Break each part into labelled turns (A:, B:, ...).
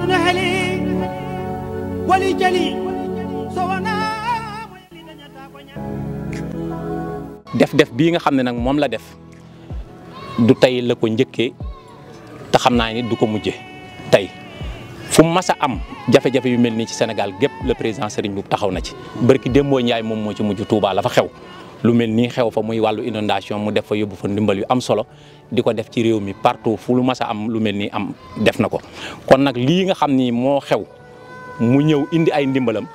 A: def bii nga xam ne nag moom la def du tey la ko njëkkee te xam naa ni du ko mujje tey fu mas a am jafe-jafe yu mel nii ci Sénégal gépp le président Serigne Mboup taxaw na ci. barki Dembo Ndiaye moom moo ci mujj Touba la fa xew lu mel nii xew fa muy wàllu inondation mu def fa yóbbu fa ndimbal yu am solo di ko def ci réew mi partout fu lu mas a am lu mel nii am def na ko. kon nag lii nga xam ni moo xew mu ñëw indi ay ndimbalam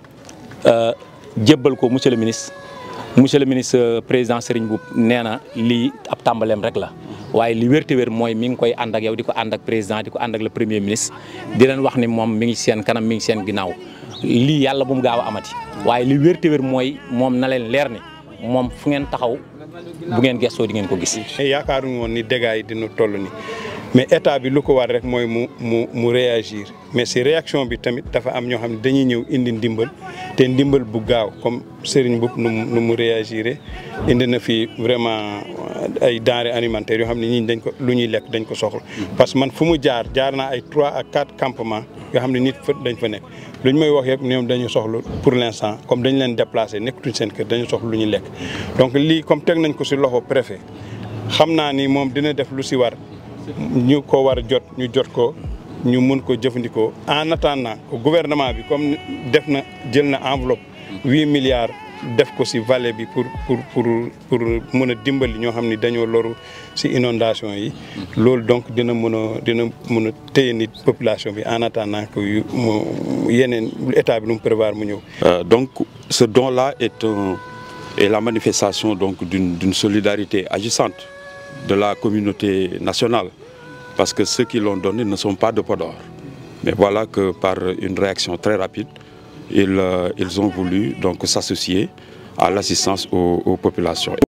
A: jébbal ko monsieur le ministre président Serigne Mboup nee na lii ab tàmbaleem rek la. waaye li wér te wér mooy mi ngi koy ànd ak yow di ko ànd ak président di ko ànd ak le premier ministre di leen wax ni moom mi ngi seen kanam mi ngi seen ginnaaw lii yàlla bu mu gaaw a amati. waaye li wér te wér mooy moom na leen leer ni moom fu ngeen taxaw bu ngeen gëstoo di ngeen ko gis.
B: yaakaaruñu woon ni dégâts yi dina toll ni mais état bi lu ko war rek mooy mu réagir mais si réaction bi tamit dafa am ñoo xam ne dañuy ñëw indi ndimbal te ndimbal bu gaaw comme Serigne Mboup nu mu réagir indi na fi vraiment ay denrées alimentaires yoo xam ne ñii dañ ko lu ñuy lekk dañ ko soxla. parce que man fu mu jaar naa ay 3 à 4 campements yoo xam ne nit fa dañ fa nekk lu ñu may wax yëpp ñoom dañu soxla pour l'instant comme dañ leen déplacé nekkatuñ seen kër dañu soxla lu ñuy lekk. donc lii comme teg nañ ko si loxo préfet xam naa ni moom dina def lu si war. ñu ko war a jot ñu jot ko ñu mun ko jëfandikoo en attendant gouvernement bi comme def na jël na enveloppe 8 milliards def ko si vallée bi pour mën a dimbali ñoo xam ni dañoo loru si inondation yi loolu donc dina mën a téye nit population bi en attendant que yeneen état bi lu mu prévoir mu ñëw.
C: Donc ce don-là est la manifestation donc d'une solidarité agissante de la communauté nationale, parce que ceux qui l'ont donné ne sont pas de Podor. Mais voilà que par une réaction très rapide, ils ont voulu donc s'associer à l'assistance aux populations.